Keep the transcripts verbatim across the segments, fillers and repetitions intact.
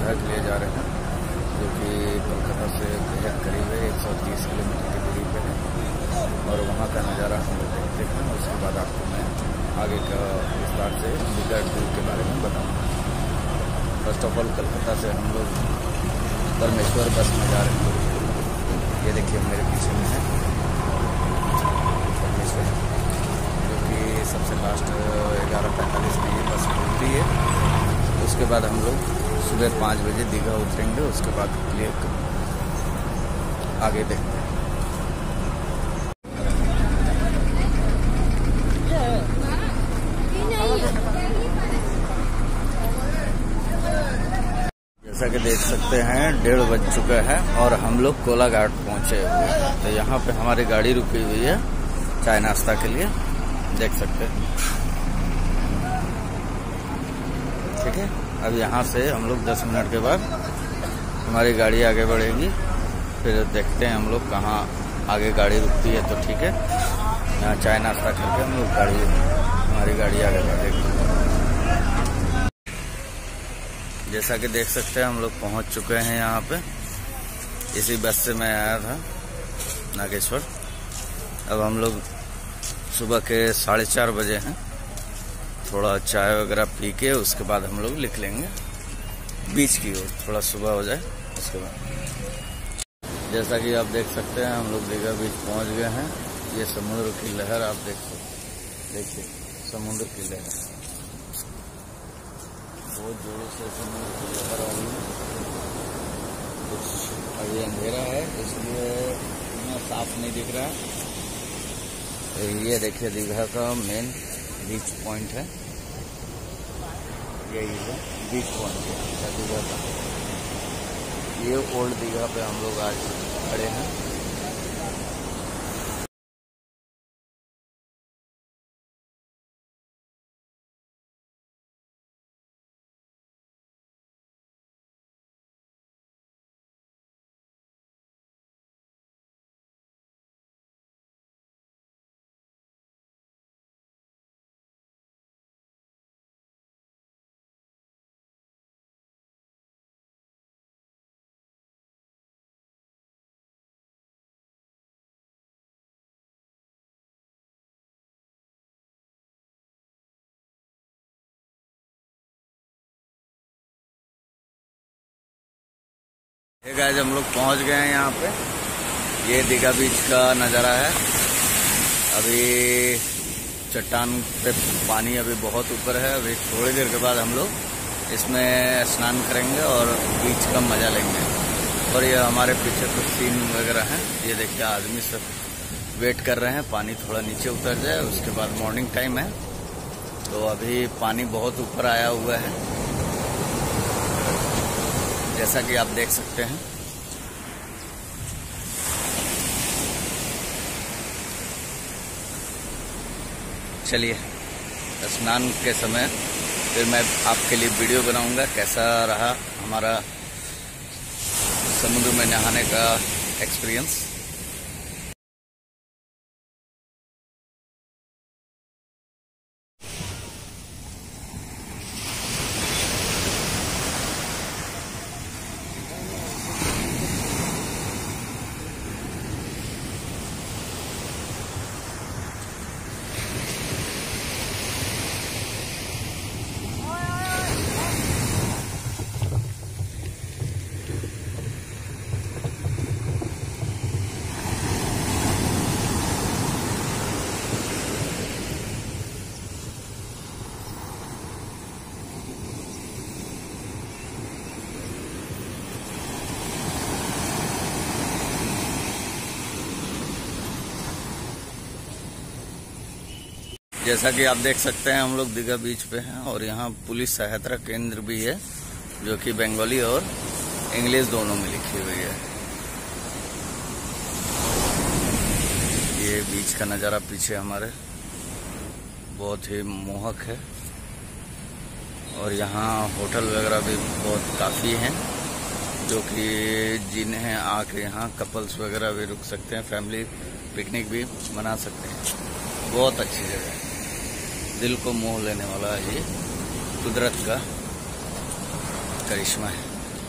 दीघा के लिए जा रहे हैं, जो कि कोलकाता से बेहद करीब है, एक सौ तीस किलोमीटर की दूरी पे है। और वहाँ का नज़ारा हम लोग देखते हैं। उसके बाद आपको मैं आगे का विस्तार से दीघा टूर के बारे में बताऊँगा। फर्स्ट ऑफ ऑल कोलकाता से हम लोग परमेश्वर बस में जा रहे हैं। ये देखिए मेरे पीछे में है परमेश्वर, जो कि सबसे लास्ट ग्यारह पैंतालीस में ये बस खुलती है। उसके बाद हम लोग सुबह पाँच बजे दीघा उतरेंगे। उसके बाद क्लियर आगे देखते हैं। जैसा कि देख सकते हैं डेढ़ बज चुका है और हम लोग कोलाघाट पहुंचे हुए हैं। तो यहाँ पे हमारी गाड़ी रुकी हुई है चाय नाश्ता के लिए, देख सकते हैं। ठीक है, अब यहाँ से हम लोग दस मिनट के बाद हमारी गाड़ी आगे बढ़ेगी। फिर देखते हैं हम लोग कहाँ आगे गाड़ी रुकती है। तो ठीक है, यहाँ चाय नाश्ता करके हम लोग गाड़ी हमारी गाड़ी आगे बढ़ेगी। जैसा कि देख सकते हैं हम लोग पहुँच चुके हैं यहाँ पे। इसी बस से मैं आया था नागेश्वर। अब हम लोग सुबह के साढ़े चार बजे हैं। थोड़ा चाय वगैरह पी के उसके बाद हम लोग निकलेंगे बीच की ओर, थोड़ा सुबह हो जाए उसके बाद। जैसा कि आप देख सकते हैं हम लोग दीघा बीच पहुंच गए हैं। ये समुद्र की लहर आप देख सकते, देखिए समुद्र की लहर बहुत जोरों से समुद्र की लहर आ रही है। कुछ अभी अंधेरा है इसलिए इतना साफ नहीं दिख रहा है। ये देखिए दीघा का मेन बीच पॉइंट है, यही है बीच पॉइंट है दीघा का। ये ओल्ड दीघा पे हम लोग आज खड़े हैं। ये गाइस हम लोग पहुंच गए हैं यहाँ पे। ये दीघा बीच का नज़ारा है। अभी चट्टान पे पानी अभी बहुत ऊपर है। अभी थोड़ी देर के बाद हम लोग इसमें स्नान करेंगे और बीच का मजा लेंगे। और ये हमारे पीछे कुछ सीन वगैरह हैं। ये देखिए आदमी सब वेट कर रहे हैं पानी थोड़ा नीचे उतर जाए। उसके बाद मॉर्निंग टाइम है तो अभी पानी बहुत ऊपर आया हुआ है, जैसा कि आप देख सकते हैं। चलिए स्नान के समय फिर मैं आपके लिए वीडियो बनाऊंगा कैसा रहा हमारा समुद्र में नहाने का एक्सपीरियंस। जैसा कि आप देख सकते हैं हम लोग दीघा बीच पे हैं और यहाँ पुलिस सहायता केंद्र भी है, जो कि बंगाली और इंग्लिश दोनों में लिखी हुई है। ये बीच का नज़ारा पीछे हमारे बहुत ही मोहक है। और यहाँ होटल वगैरह भी बहुत काफ़ी हैं, जो कि जिन्हें आके यहाँ कपल्स वगैरह भी रुक सकते हैं, फैमिली पिकनिक भी मना सकते हैं। बहुत अच्छी जगह है, दिल को मोह लेने वाला ये कुदरत का करिश्मा है।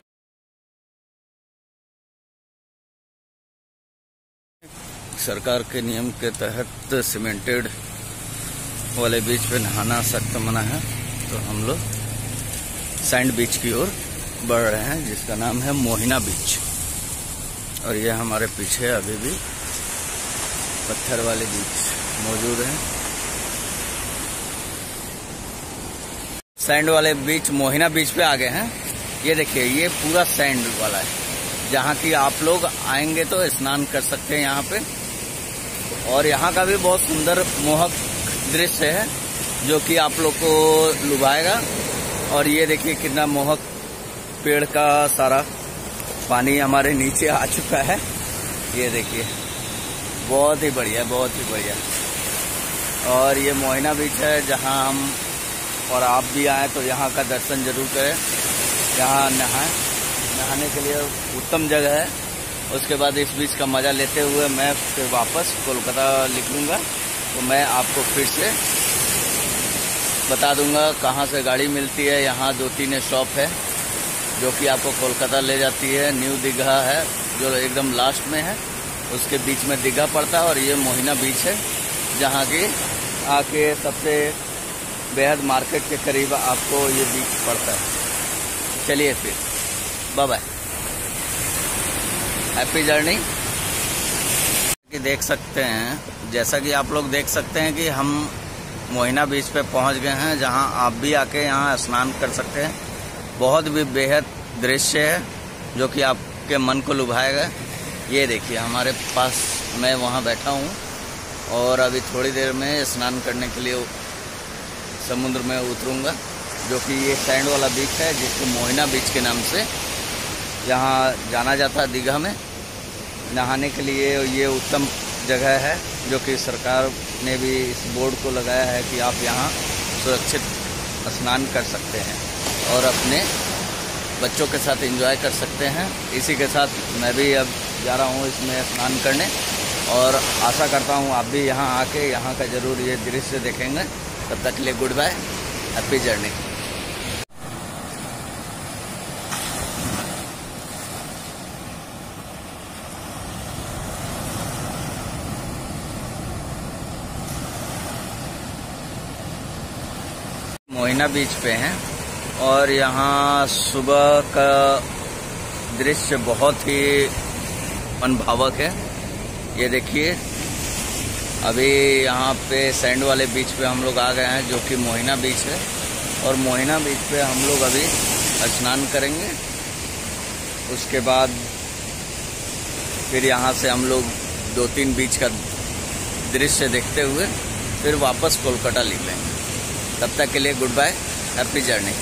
सरकार के नियम के तहत सीमेंटेड वाले बीच पे नहाना सख्त मना है, तो हम लोग सैंड बीच की ओर बढ़ रहे हैं, जिसका नाम है मोहिना बीच। और ये हमारे पीछे अभी भी पत्थर वाले बीच मौजूद हैं। सैंड वाले बीच मोहिना बीच पे आ गए हैं। ये देखिए, ये पूरा सैंड वाला है, जहाँ की आप लोग आएंगे तो स्नान कर सकते हैं यहाँ पे। और यहाँ का भी बहुत सुंदर मोहक दृश्य है, जो कि आप लोग को लुभाएगा। और ये देखिए कितना मोहक, पेड़ का सारा पानी हमारे नीचे आ चुका है। ये देखिए, बहुत ही बढ़िया, बहुत ही बढ़िया। और ये मोहिना बीच है, जहाँ हम और आप भी आए तो यहाँ का दर्शन जरूर करें। यहाँ नहाएं, नहाने के लिए उत्तम जगह है। उसके बाद इस बीच का मज़ा लेते हुए मैं फिर वापस कोलकाता निकलूँगा, तो मैं आपको फिर से बता दूंगा कहाँ से गाड़ी मिलती है। यहाँ दो तीन शॉप है जो कि आपको कोलकाता ले जाती है। न्यू दीघा है जो एकदम लास्ट में है, उसके बीच में दीघा पड़ता है। और ये मोहिना बीच है, जहाँ की आके सबसे बेहद मार्केट के करीब आपको ये बीच पड़ता है। चलिए फिर, बाय बाय, हैप्पी जर्नी। कि देख सकते हैं, जैसा कि आप लोग देख सकते हैं कि हम मोहिना बीच पे पहुंच गए हैं, जहां आप भी आके यहां स्नान कर सकते हैं। बहुत भी बेहद दृश्य है, जो कि आपके मन को लुभाएगा। ये देखिए, हमारे पास मैं वहां बैठा हूं और अभी थोड़ी देर में स्नान करने के लिए समुद्र में उतरूंगा, जो कि ये सैंड वाला बीच है, जिसको मोहिना बीच के नाम से यहाँ जाना जाता है। दीघा में नहाने के लिए ये उत्तम जगह है, जो कि सरकार ने भी इस बोर्ड को लगाया है कि आप यहाँ सुरक्षित स्नान कर सकते हैं और अपने बच्चों के साथ एंजॉय कर सकते हैं। इसी के साथ मैं भी अब जा रहा हूँ इसमें स्नान करने, और आशा करता हूँ आप भी यहाँ आके यहाँ का ज़रूर ये दृश्य देखेंगे। तब तक के लिए good bye, happy journey. Mohina beach पे हैं और यहाँ सुबह का दृश्य बहुत ही मनभावक है। ये देखिए, अभी यहाँ पे सैंड वाले बीच पे हम लोग आ गए हैं, जो कि मोहिना बीच है। और मोहिना बीच पे हम लोग अभी स्नान करेंगे। उसके बाद फिर यहाँ से हम लोग दो तीन बीच का दृश्य देखते हुए फिर वापस कोलकाता निकलेंगे। तब तक के लिए good bye, happy journey.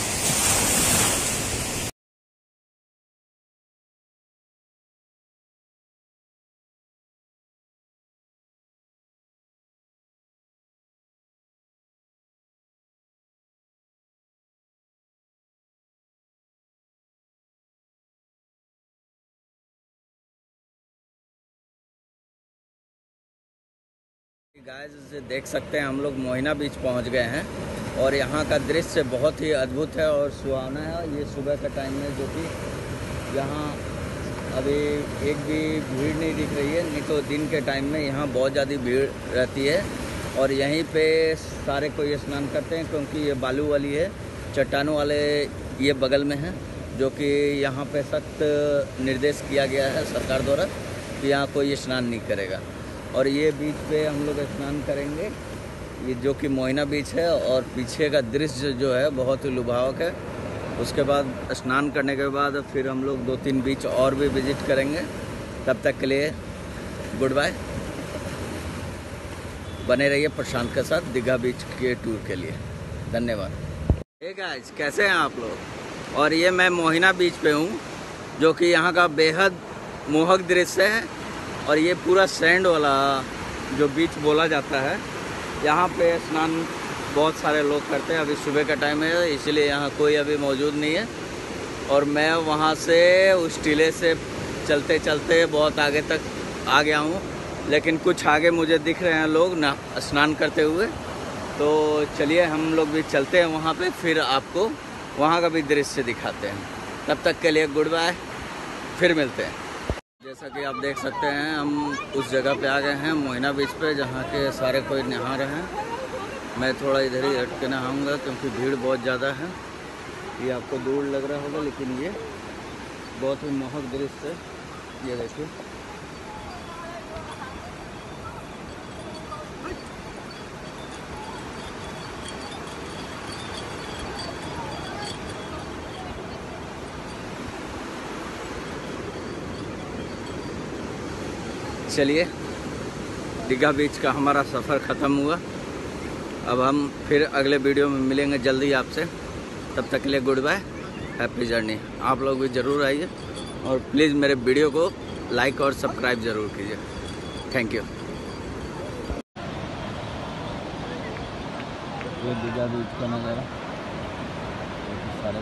Guys देख सकते हैं, हम लोग मोहिना बीच पहुंच गए हैं और यहाँ का दृश्य बहुत ही अद्भुत है और सुहावना है। ये सुबह का टाइम है, जो कि यहाँ अभी एक भी भीड़ नहीं दिख रही है, नहीं तो दिन के टाइम में यहाँ बहुत ज़्यादा भीड़ रहती है। और यहीं पे सारे कोई स्नान करते हैं, क्योंकि ये बालू वाली है, चट्टानों वाले ये बगल में है, जो कि यहाँ पे सख्त निर्देश किया गया है सरकार द्वारा कि यहाँ कोई स्नान नहीं करेगा। और ये बीच पे हम लोग स्नान करेंगे, ये जो कि मोहिना बीच है। और पीछे का दृश्य जो है बहुत ही लुभावक है। उसके बाद स्नान करने के बाद फिर हम लोग दो तीन बीच और भी विजिट करेंगे। तब तक के लिए गुड बाय, बने रहिए प्रशांत के साथ दीघा बीच के टूर के लिए। धन्यवाद। हे गाइस, कैसे हैं आप लोग? और ये मैं मोहिना बीच पे हूँ, जो कि यहाँ का बेहद मोहक दृश्य है। और ये पूरा सैंड वाला जो बीच बोला जाता है, यहाँ पे स्नान बहुत सारे लोग करते हैं। अभी सुबह का टाइम है, इसलिए यहाँ कोई अभी मौजूद नहीं है। और मैं वहाँ से उस टीले से चलते चलते बहुत आगे तक आ गया हूँ, लेकिन कुछ आगे मुझे दिख रहे हैं लोग ना स्नान करते हुए। तो चलिए हम लोग भी चलते हैं वहाँ पे, फिर आपको वहाँ का भी दृश्य दिखाते हैं। तब तक के लिए गुड बाय, फिर मिलते हैं। जैसा कि आप देख सकते हैं हम उस जगह पे आ गए हैं मोहिना बीच पे, जहाँ के सारे कोई नहा रहे हैं। मैं थोड़ा इधर ही हट के नहाऊँगा क्योंकि भीड़ बहुत ज़्यादा है। ये आपको दूर लग रहा होगा लेकिन ये बहुत ही मोहक दृश्य है। ये देखिए चलिए दीघा बीच का हमारा सफ़र ख़त्म हुआ। अब हम फिर अगले वीडियो में मिलेंगे जल्दी आपसे। तब तक के लिए गुड बाय, हैप्पी जर्नी। आप लोग भी ज़रूर आइए और प्लीज़ मेरे वीडियो को लाइक और सब्सक्राइब ज़रूर कीजिए। Thank you. ये दीघा बीच का नज़ारा सारे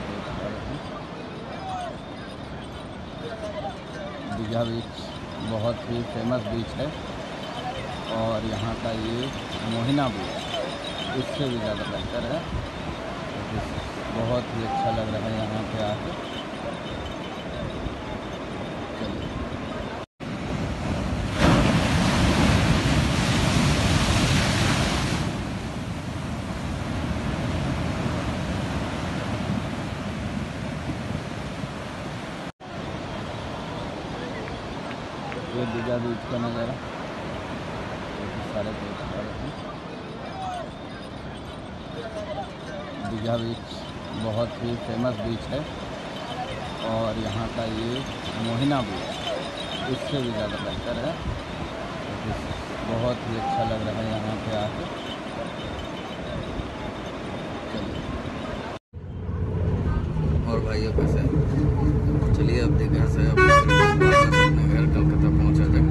दीघा बीच बहुत ही फेमस बीच है और यहाँ का ये मोहिना बीच इससे भी ज़्यादा बेहतर है। बहुत ही अच्छा लग रहा है यहाँ पे आके। चलिए ये दीघा बीच का नज़ारा सारे दीघा बीच बहुत ही फेमस बीच है और यहाँ का ये मोहिना बीच इससे भी ज़्यादा बेहतर है। बहुत ही अच्छा लग रहा है यहाँ पे आके। चलिए और भाइयों कैसे, चलिए अब दीघा से अब अपने घर कलकत्ता पहुँचा जाए।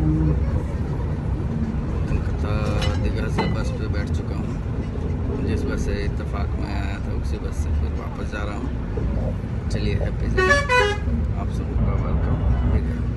कलकत्ता दीघा से बस पे बैठ चुका हूँ। जिस बस से इत्तेफाक में आया था उसी बस से फिर वापस जा रहा हूँ। चलिए हैप्पी जर्नी, आप सबका वेलकम।